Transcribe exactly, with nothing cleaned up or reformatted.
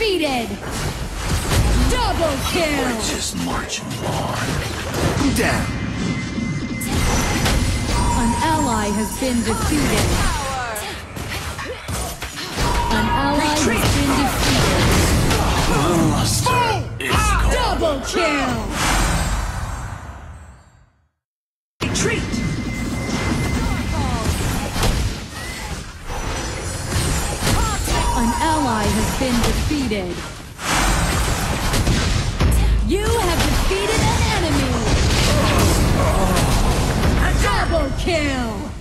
defeated! Double kill! We're just marching on. Down! An ally has been defeated. An ally has been defeated. Double kill! Retreat! An ally has been defeated. You have defeated an enemy! Double kill!